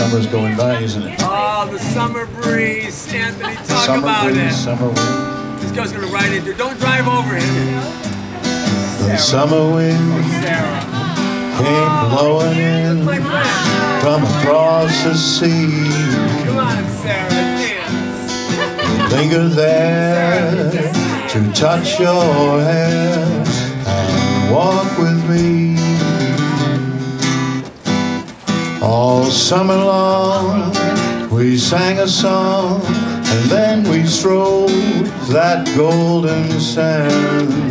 summer's going by, isn't it? Oh, the summer breeze. Anthony, talk about it. Summer wind. This guy's gonna ride into. Don't drive over him. The summer wind came blowing in from across the sea. Come on, Sarah, dance. Linger there to touch your hair and walk with me. All summer long we sang a song, and then we strode that golden sand.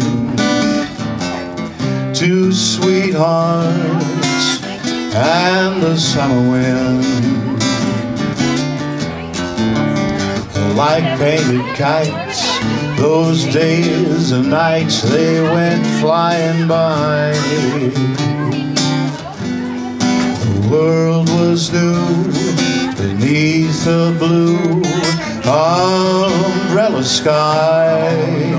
Two sweethearts and the summer wind, like painted kites, those days and nights they went flying by. The world was new beneath the blue umbrella sky.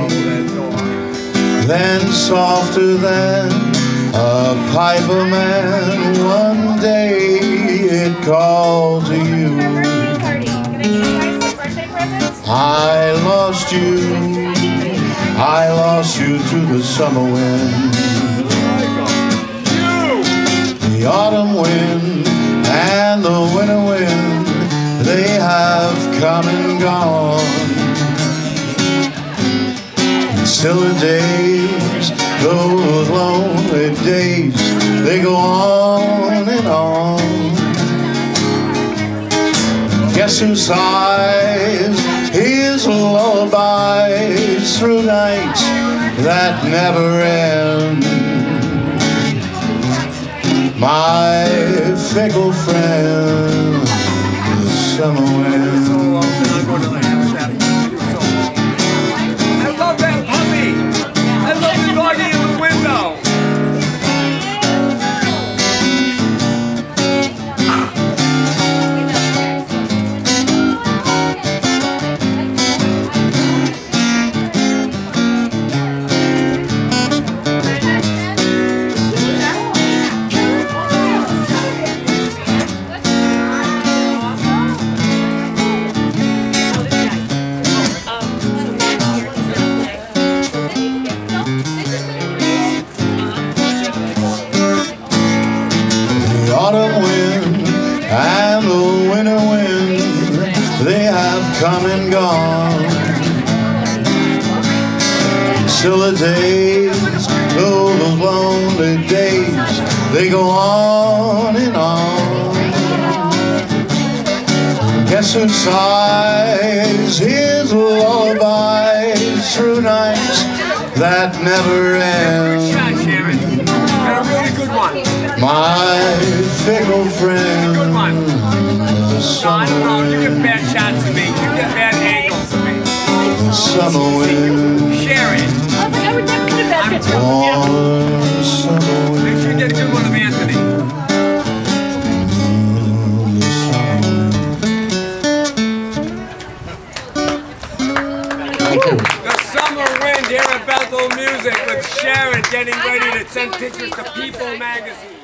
Then softer than a piper man, one day it called to you. I lost you to the summer wind. The autumn wind and the winter wind, they have come and gone. Still the days, those lonely days, they go on and on. Guess who sighs his lullabies through nights that never end? My fickle friend, the summer wind. Autumn wind and the winter wind, they have come and gone. Still the days, those lonely days, they go on and on. Guess who sighs his lullabies through nights that never end? My fickle friend, good one. the summer wind. You get bad shots of me. You get bad angles of me. The summer wind. Share it. I would never get a bad picture. Warm summer wind. Make sure you get a good one of Anthony. The summer wind here at Bethel Music with Sharon getting ready to send pictures to People magazine.